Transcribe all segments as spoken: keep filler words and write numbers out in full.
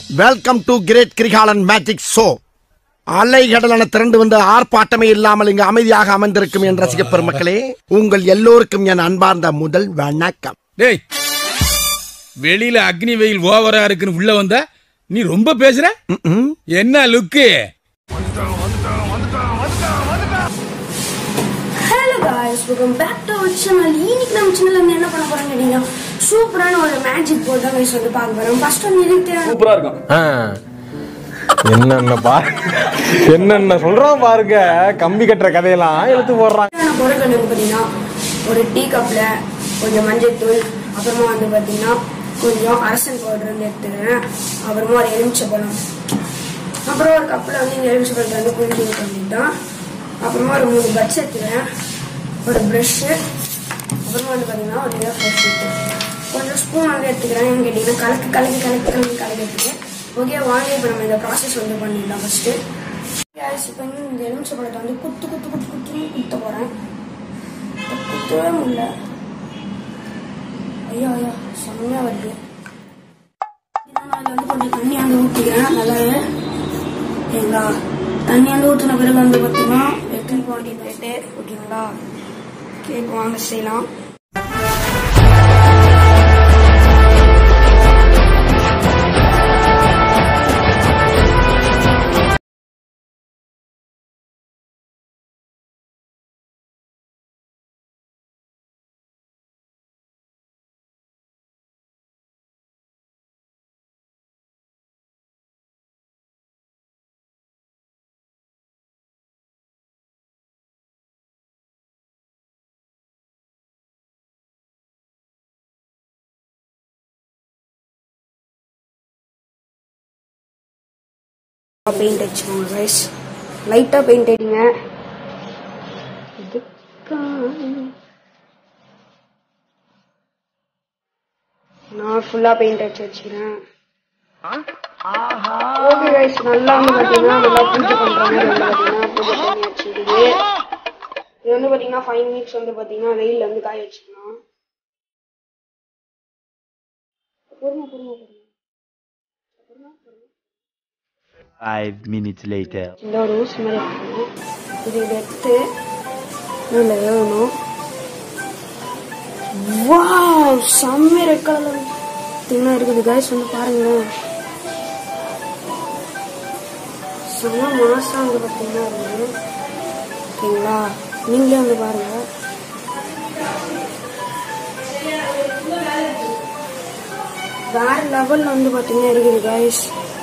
Welcome to great Kirikalan magic show. அலைகடலான திரண்டு வந்து ஆர்ப்பாட்டமே இல்லாமல் இங்கு அமைதியாக அமர்ந்திருக்கும் என் ரசிக பெருமக்களே, உங்கள் எல்லோருக்கும் என் அன்பார்ந்த முதல் வணக்கம். டேய், வெளியில அக்னி வெயில் ஓவரா இருக்குன்னு உள்ள வந்த நீ ரொம்ப பேசுற. என்ன லுக்கு? Hello guys, welcome back to our channel. இன்னைக்கு நம்ம சேனல்ல என்ன பண்ண போறோம்னு கேட்டீங்கன்னா, சூப்பரான ஒரு மேஜிக் போர்ட் தான் गाइस வந்து பார்க்க போறோம். ஃபர்ஸ்ட் ஒன் இதுக்கு சூப்பரா இருக்கும். என்னென்ன பா என்னென்ன சொல்றான் பாருங்க. கம்பி கட்டுற கதையெல்லாம் எடுத்து போடுறான். நான் போற கண்ணுக்கு பாத்தீங்கன்னா ஒரு டீ கப்ல கொஞ்சம் மஞ்சள் தூள், அப்புறமா வந்து பாத்தீங்கன்னா கொஞ்சம் அரசன் பவுடர் வந்து எடுத்துக்கிறேன், அப்புறமா ஒரு எலுமிச்சை பழம், அப்புறம் ஒரு கப்ல வந்து இந்த எலுமிச்சை பழத்தை வந்து புழிஞ்சு பண்ணிட்டோம். அப்புறமா ஒரு மூணு பட்ஸ் எடுத்துக்கிறேன், ஒரு ப்ரஷ்ஷு, அப்புறமா வந்து பார்த்தீங்கன்னா ஒரு நேரம் ஃப்ரெஷ் கொஞ்சம் ஸ்பூன் வந்து எடுத்துக்கிறேன். ஏன்னு கேட்டிங்கன்னா கலக்கு கலக்கி கலக்கி கலக்கி கலக்கி எடுத்துக்கிறேன். ஓகே, வாங்க இப்போ நம்ம இந்த ப்ராசஸ் வந்து பண்ணிடலாம். ஃபஸ்ட்டு கேஸ் இப்போ வந்து இந்த எலுமிச்சை பழத்தை வந்து குத்து குத்து குத்து குத்துன்னு குத்த போகிறேன். குத்தவே முடியல. ஐயோ ஐயோ செம்மையாக வருது. அதில் வந்து கொஞ்சம் தண்ணி வந்து ஊற்றிக்கிறேன். நல்லாவே ஓகேங்களா? தண்ணி வந்து ஊற்றின பிறகு வந்து பார்த்தீங்கன்னா எத்தனை குவான்டிட்டி போயிட்டு ஓகேங்களா? கேக் வாங்க செய்யலாம். பெயிண்ட் அடிச்சுக்கோங்க கைஸ், லைட்டா பெயிண்ட் அடிங்க. நான் ஃபுல்லா பெயிண்ட் அடிச்சு வச்சுக்கிறேன். ஓகே கைஸ், நல்லா வந்து பாத்தீங்கன்னா நல்லா பூஜை பண்றாங்க. வந்து பாத்தீங்கன்னா பூஜை பண்ணி வச்சுக்கிது. இது வந்து பாத்தீங்கன்னா ஃபைவ் மினிட்ஸ் வந்து பாத்தீங்கன்னா வெயில்ல வந்து காய வச்சுக்கலாம். பொறுமை பொறுமை பொறுமை Five minutes later. இந்த ஒரு ஊசி மாதிரி இருக்கணும். இது எடுத்து இதில் வேகணும். வாவ், செம்ம ரெட் கலர்ல தின்னா இருக்குது கைஸ். வந்து பாருங்களேன், செம்ம மாசா வந்து பார்த்தீங்கன்னா இருக்குது. ஓகேங்களா? நீங்களே வந்து பாருங்க. வேற லெவல்ல வந்து பார்த்தீங்கன்னா இருக்குது கைஸ்.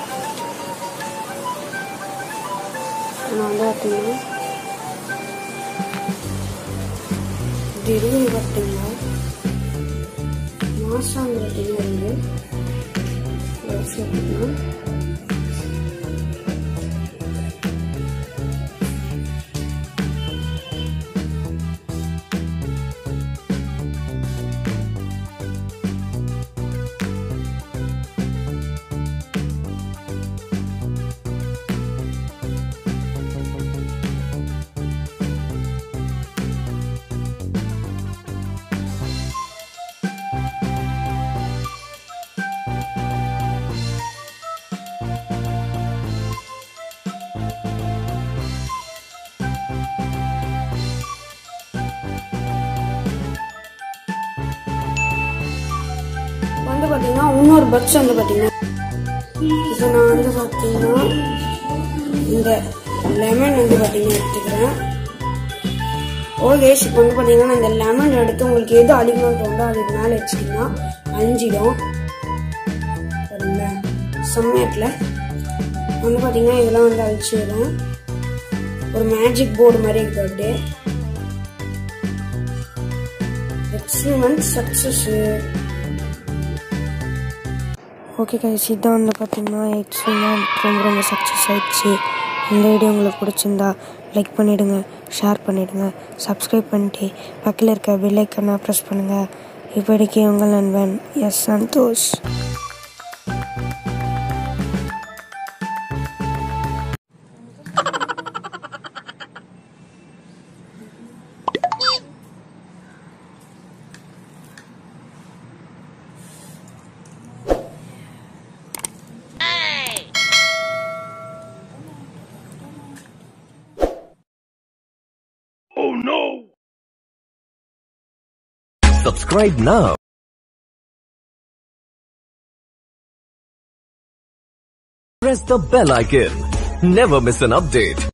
நான் வந்து பார்த்தீங்கன்னா திடீர்னு பார்த்தீங்கன்னா மாசம் பார்த்தீங்கன்னா இருந்து வந்து பார்த்தீங்கன்னா இன்னொரு பட்ஸ் வந்து பார்த்தீங்கன்னா இப்போ நான் வந்து பார்த்தீங்கன்னா இந்த லெமன் வந்து பார்த்தீங்கன்னா எடுத்துக்கிறேன். ஓகே, இப்போ வந்து பார்த்தீங்கன்னா இந்த லெமன் எடுத்து உங்களுக்கு எது அதிகமாக தோணுதோ அதுக்கு மேலே வச்சிங்கன்னா அஞ்சிடும். சரிங்களா? சமயத்தில் வந்து பார்த்தீங்கன்னா இதெல்லாம் வந்து அழிச்சிடுறேன். ஒரு மேஜிக் போர்டு மாதிரி இருக்குது. அப்படியே எக்ஸ்பெரிமெண்ட் சக்ஸஸ். ஓகே கைஸ், இதான் வந்து பார்த்தீங்கன்னா எக்ஸ்பெரிமெண்ட் ரொம்ப ரொம்ப சக்ஸஸ் ஆயிடுச்சு. இந்த வீடியோ உங்களுக்கு பிடிச்சிருந்தா லைக் பண்ணிவிடுங்க, ஷேர் பண்ணிவிடுங்க, சப்ஸ்கிரைப் பண்ணிட்டு பக்கத்தில் இருக்க பெல் ஐக்கானை ப்ரெஸ் பண்ணுங்கள். இப்படிக்கு உங்கள் நண்பன் S Santhosh. no! Subscribe now. Press the bell icon. Never miss an update.